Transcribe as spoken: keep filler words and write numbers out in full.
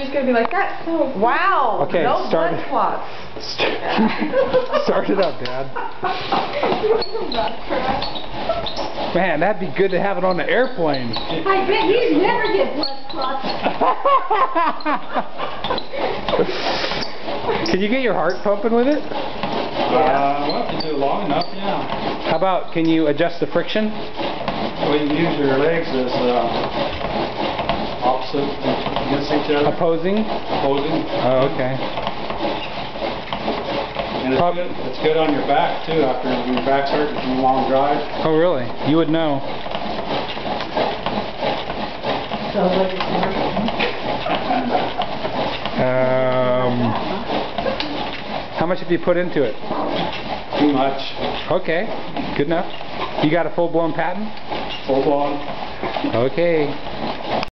She's gonna be like, that's so wow. Okay, no start blood clots. Start it up, Dad. Man, that'd be good to have it on the airplane. I bet you never get blood clots. Can you get your heart pumping with it? Uh, well, if you do it long enough, yeah. How about, can you adjust the friction? Well, you can use your legs as uh, opposite against each other. Opposing? Opposing. Oh, okay. And it's good, it's good on your back, too, after your back's hurt from a long drive. Oh, really? You would know. Um, how much have you put into it? Too much. Okay, good enough. You got a full-blown patent? Full blown. Okay.